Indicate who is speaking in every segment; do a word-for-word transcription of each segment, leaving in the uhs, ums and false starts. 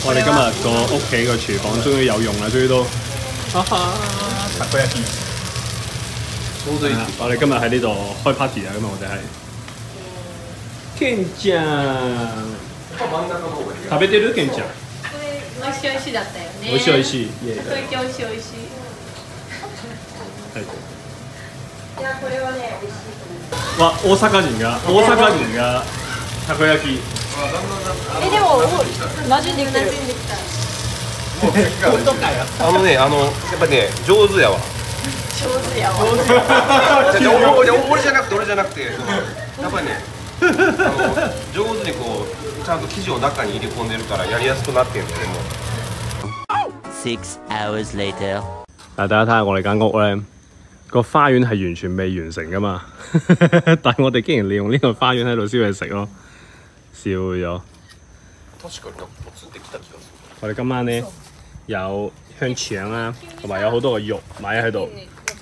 Speaker 1: 我哋今日個屋企個廚房終於有用啦，終於都。哈哈。
Speaker 2: たこ焼き。
Speaker 1: 我哋今日喺呢度開 party 啊！今日我哋係。ケンちゃん。食べてるケンちゃん。
Speaker 3: 美味しい美味しいだったよね。
Speaker 1: 美味しい美味しい。
Speaker 3: たこ焼き美味しい美味しい。
Speaker 1: はい。
Speaker 3: いやこれはね美味しいと思う。
Speaker 1: わ、大阪人が大阪人がたこ焼き。
Speaker 3: えでも馴染んできてる。
Speaker 2: あのね、あのやっぱね上手やわ。
Speaker 3: 上手やわ。
Speaker 2: 俺じゃなくて俺じゃなくて、やっぱりね、あの上手にこうちゃんと生地を中に入れ込んでるからやりやすくなってんだよねもう。
Speaker 4: Six hours later。
Speaker 1: 嗱，大家睇下我哋間屋咧，個花園係完全未完成噶嘛，但係我哋竟然利用呢個花園喺度燒嘢食咯，笑咗。我哋今晚咧有香腸啦，同埋有好多個肉買喺度。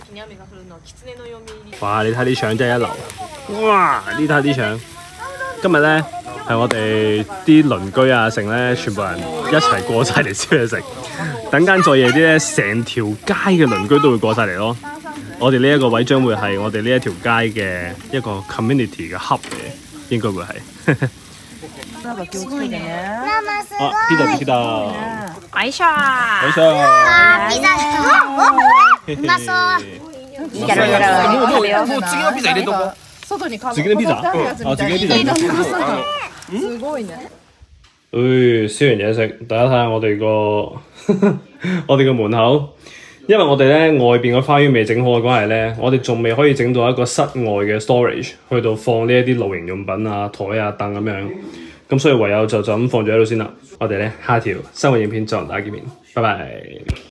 Speaker 1: 哇！你睇啲腸真係一流。哇！呢睇啲腸，今日咧係我哋啲鄰居啊，成咧全部人一齊過晒嚟燒嘢食。等間再夜啲咧，成條街嘅鄰居都會過晒嚟咯。我哋呢一個位將會係我哋呢一條街嘅一個 community 嘅 hub 嘅，應該會係。
Speaker 5: なんか気をつけてね。
Speaker 1: あ、ピザピザ。
Speaker 3: よいしょ
Speaker 1: よいしょ。
Speaker 6: ピザうまそう。
Speaker 3: やろうやろう。
Speaker 2: もうもうもう次のピザ入れとこう。
Speaker 5: 外に
Speaker 1: 次のピザ？啊，自己ピザ。
Speaker 5: すごいね。
Speaker 1: 誒，燒完嘢食，大家睇下我哋個我哋個門口，因為我哋咧外邊個花園未整好嘅關係咧，我哋仲未可以整到一個室外嘅 storage， 去到放呢一啲露營用品啊、台啊、凳咁樣，咁所以唯有就就咁放咗喺度先啦。我哋咧下條生活影片再同大家見面，拜拜。